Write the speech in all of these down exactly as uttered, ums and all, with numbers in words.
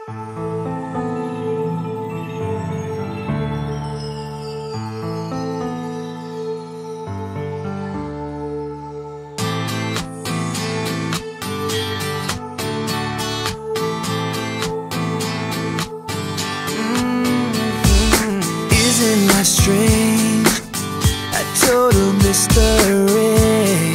Isn't life strange? A total mystery.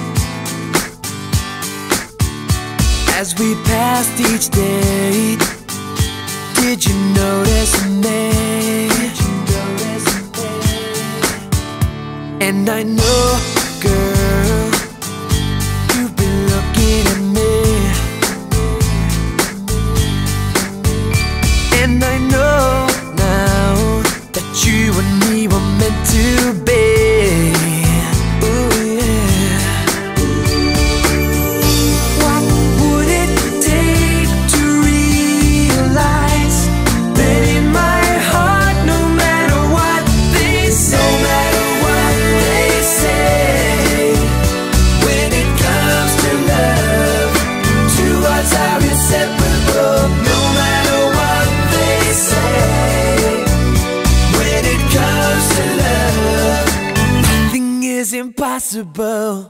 As we passed each day, did you notice me? Did you notice me? And I know, girl, you've been looking at me. And I know now that you and me were meant to be. Ooh, yeah. What would it take to realize that in my heart, no matter what they say, no matter what they say, when it comes to love, two hearts are inseparable. No matter what they say, when it comes to love, nothing is impossible.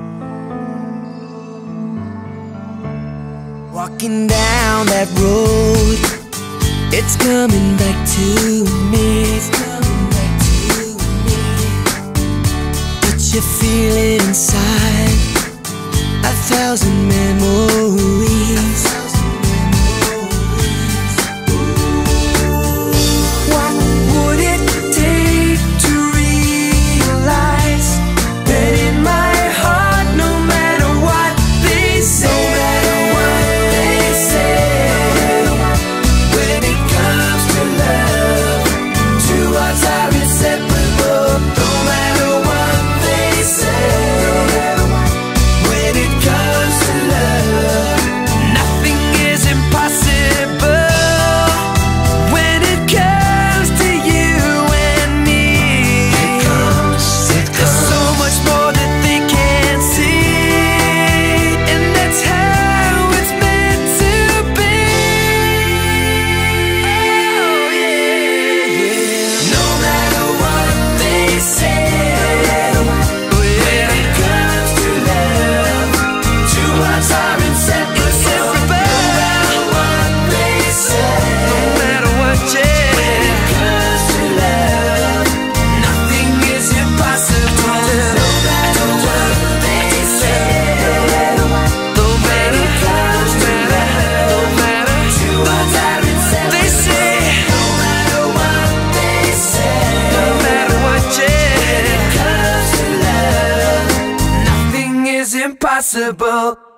Walking down that road, it's coming back to me. It's coming back to me. But you feel it inside, a thousand memories. What would it take to realize that in my heart, no matter what they say, no matter what they say, when it comes to love, two hearts are inseparable. No matter what they say, when it comes to love, nothing is impossible. When it comes to you and me, there's so much more that they can't see, and that's how it's meant to be. Oh yeah, yeah. No matter what they say, when it comes to love, two hearts are inseparable. No matter what they say, no matter what, yeah. When it comes to love, nothing is impossible. No matter what they say, no matter, no matter, two hearts are inseparable. They say, no matter what they say, no matter what, yeah. When it comes to love, nothing is impossible.